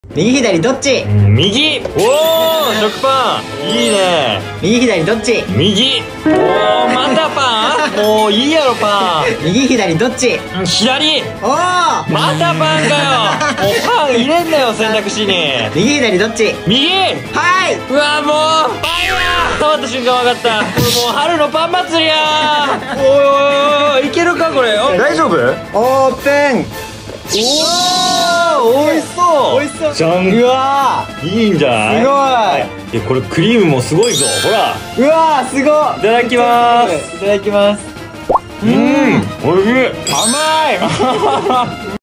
右左どっち？ 右。おお、食パンいいね。 右左どっち？ 右。おお、またパン。もういいやろパ右左どっち？ ン。左。 おお。 またパンかよ。もうパン入れんなよ選択肢に。 右左どっち？ 右。 はい。 うわもうパンや。触った瞬間分かった。これもう春のパン祭りや。おいおいおい、いけるかこれ。大丈夫？ オープン。 おお、美味しそう。 美味しそう。 じゃん。 うわいいんじゃない？ すごい。 いやこれクリームもすごいぞ。ほら。 うわすごい。いいただきます。 いただきます。 美味しい。甘い。